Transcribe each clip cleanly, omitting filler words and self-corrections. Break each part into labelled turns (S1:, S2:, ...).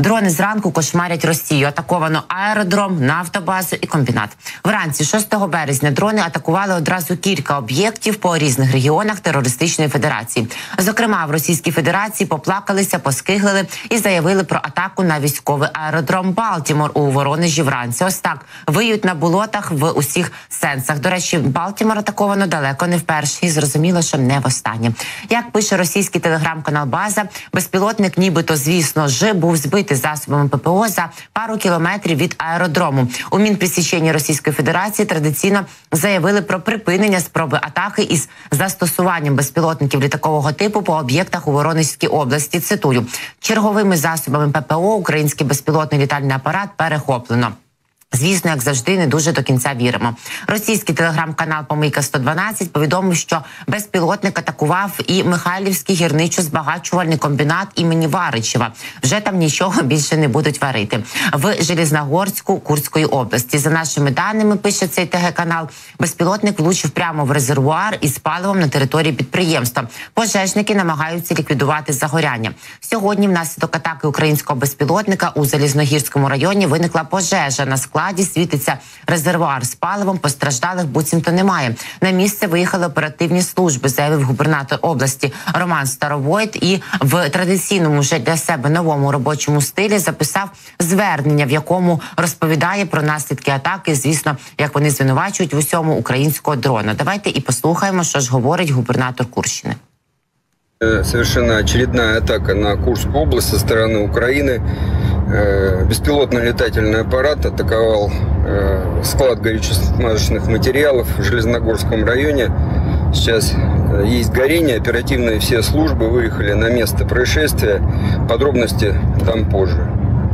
S1: Дрони зранку кошмарять Росію. Атаковано аеродром, нафтобазу і комбінат. Вранці 6 березня дрони атакували одразу кілька об'єктів по різних регіонах терористичної федерації. Зокрема, в Російській Федерації поплакалися, поскиглили і заявили про атаку на військовий аеродром Балтімор у Воронежі вранці. Ось так виють на болотах в усіх сенсах. До речі, Балтімор атаковано далеко не вперше і зрозуміло, що не востаннє. Як пише російський телеграм-канал «База», безпілотник нібито, звісно ж, був збитий засобами ППО за пару кілометрів від аеродрому. У Мінпресіченні Російської Федерації традиційно заявили про припинення спроби атаки із застосуванням безпілотників літакового типу по об'єктах у Воронезькій області. Цитую: черговими засобами ППО український безпілотний літальний апарат перехоплено. Звісно, як завжди, не дуже до кінця віримо. Російський телеграм-канал «Помийка-112» повідомив, що безпілотник атакував і Михайлівський гірничо-збагачувальний комбінат імені Варичева. Вже там нічого більше не будуть варити. В Железногорську Курської області. За нашими даними, пише цей ТГ-канал, безпілотник влучив прямо в резервуар із паливом на території підприємства. Пожежники намагаються ліквідувати загоряння. Сьогодні внаслідок атаки українського безпілотника у Залізногірському районі виникла пожежа на складі. Світиться резервуар з паливом, постраждалих буцімто немає. На місце виїхали оперативні служби, заявив губернатор області Роман Старовойт, і в традиційному вже для себе новому робочому стилі записав звернення, в якому розповідає про наслідки атаки, звісно, як вони звинувачують в усьому українського дрона. Давайте і послухаємо, що ж говорить губернатор Курщини.
S2: Совершенно очередная атака на Курскую область со стороны Украины. Беспилотный летательный аппарат атаковал склад горюче-смазочных материалов в Железногорском районе. Сейчас есть горение, оперативные все службы выехали на место происшествия. Подробности дам позже.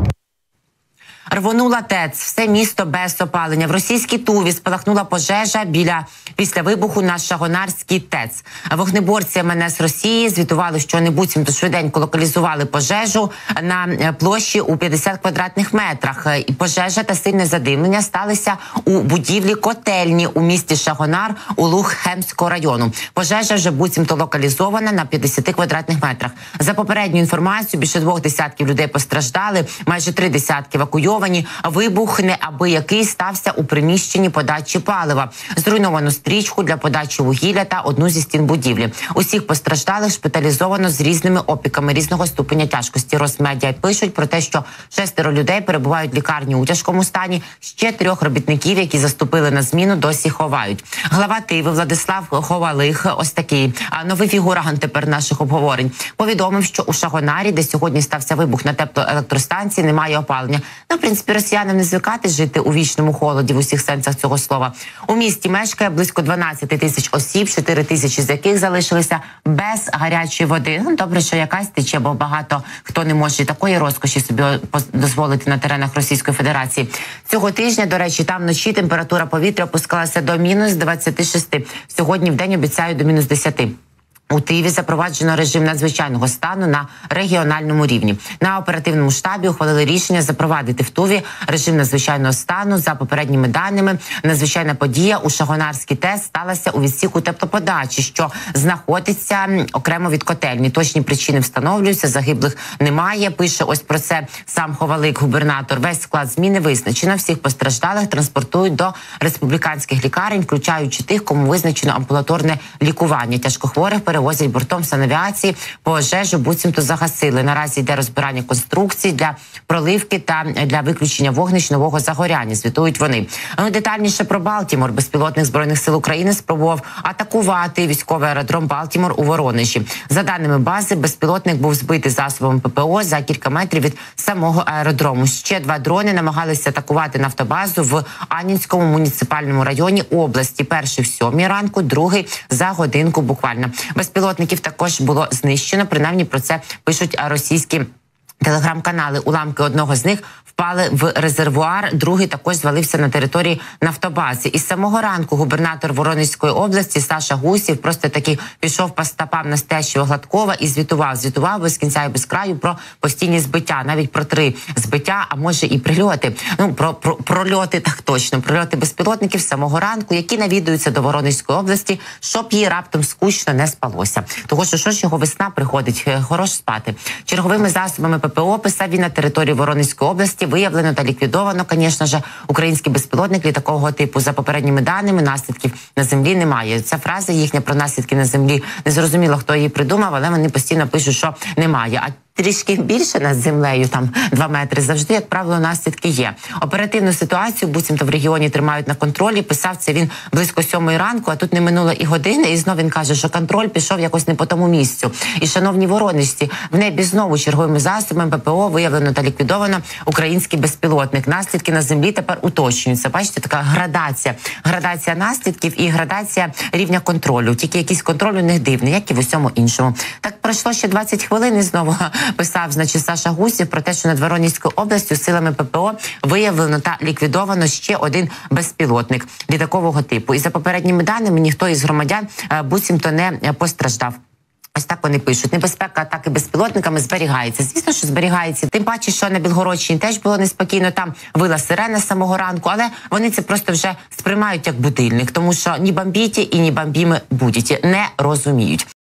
S1: Рвонула ТЕЦ, все місто без опалення. В російській Туві спалахнула пожежа після вибуху на Шагонарській ТЕЦ. Вогнеборці МНС Росії звітували, що не буцімто швиденько локалізували пожежу на площі у 50 квадратних метрах. І пожежа та сильне задимлення сталися у будівлі котельні у місті Шагонар у Луг-Хемського району. Пожежа вже буцімто локалізована на 50 квадратних метрах. За попередню інформацію, більше 2 десятків людей постраждали, майже 3 десятки евакуйовані. Вибух неабиякий стався у приміщенні подачі палива. Зруйновано стрічку для подачі вугілля та одну зі стін будівлі. Усіх постраждалих шпиталізовано з різними опіками різного ступеня тяжкості. Росмедіа пишуть про те, що 6 людей перебувають в лікарні у тяжкому стані. Ще 3 робітників, які заступили на зміну, досі ховають. Глава Тиви Владислав Ховалих, ось такий новий фігураган тепер наших обговорень, повідомив, що у Шагонарі, де сьогодні стався вибух на теплоелектростанції, немає опалення. В принципі, росіянам не звикати жити у вічному холоді в усіх сенсах цього слова. У місті мешкає близько 12 тисяч осіб, 4 тисячі з яких залишилися без гарячої води. Добре, що якась тече, бо багато хто не може такої розкоші собі дозволити на теренах Російської Федерації. Цього тижня, до речі, там вночі температура повітря опускалася до мінус 26. Сьогодні в день обіцяють до мінус 10. У Києві запроваджено режим надзвичайного стану на регіональному рівні. На оперативному штабі ухвалили рішення запровадити в Туві режим надзвичайного стану. За попередніми даними, надзвичайна подія у Шагонарській ТЕС сталася у відсіку теплоподачі, що знаходиться окремо від котельні. Точні причини встановлюються, загиблих немає. Пише ось про це сам Ховалик, губернатор. Весь склад зміни визначено. Всіх постраждалих транспортують до республіканських лікарень, включаючи тих, кому визначено амбулаторне лікування. Тяжкохворих перевозять бортом санавіації. Пожежу буцімто загасили. Наразі йде розбирання конструкцій для проливки та для виключення вогнищ нового загоряння, звітують вони. Детальніше про Балтімор. Безпілотник Збройних сил України спробував атакувати військовий аеродром Балтімор у Воронежі. За даними бази, безпілотник був збитий засобами ППО за кілька метрів від самого аеродрому. Ще 2 дрони намагалися атакувати нафтобазу в Анінському муніципальному районі області. Перший в 7 ранку, другий за годинку буквально. Безпілотників також було знищено, принаймні про це пишуть російські телеграм-канали. Уламки одного з них впали в резервуар, другий також звалився на території нафтобази. Із самого ранку губернатор Воронезької області Саша Гусів просто таки пішов по стопам настоящого Гладкова і звітував без кінця і без краю про постійні збиття, навіть про 3 збиття, а може і прильоти. Про прольоти так точно, прильоти безпілотників з самого ранку, які навідуються до Воронезької області, щоб їй раптом скучно не спалося. Того, що ж його весна приходить, хорош спати. Черговими засобами ППО, писав він, на території Воронезької області виявлено та ліквідовано, звісно ж, український безпілотник літакового типу. За попередніми даними, наслідків на землі немає. Ця фраза їхня про наслідки на землі, не зрозуміло, хто її придумав, але вони постійно пишуть, що немає. А трішки більше над землею, там 2 метри, завжди, як правило, наслідки є. Оперативну ситуацію буцімто в регіоні тримають на контролі. Писав це він близько 7 ранку, а тут не минуло і години, і знов він каже, що контроль пішов якось не по тому місцю. І, шановні воронежці, в небі знову черговими засобами ППО виявлено та ліквідовано український безпілотник. Наслідки на землі тепер уточнюються. Бачите, така градація. Градація наслідків і градація рівня контролю. Тільки якийсь контроль у них дивний, як і в усьому іншому. Так пройшло ще 20 хвилин і знову писав, значить, Саша Гусів про те, що над Воронезькою областю силами ППО виявлено та ліквідовано ще один безпілотник літакового типу. І за попередніми даними ніхто із громадян буцімто не постраждав. Ось так вони пишуть. Небезпека атаки безпілотниками зберігається. Звісно, що зберігається. Тим паче, що на Білгородщині теж було неспокійно. Там вила сирена з самого ранку, але вони це просто вже сприймають як будильник, тому що ні бомбіті і ні бомбіми будете не розуміють.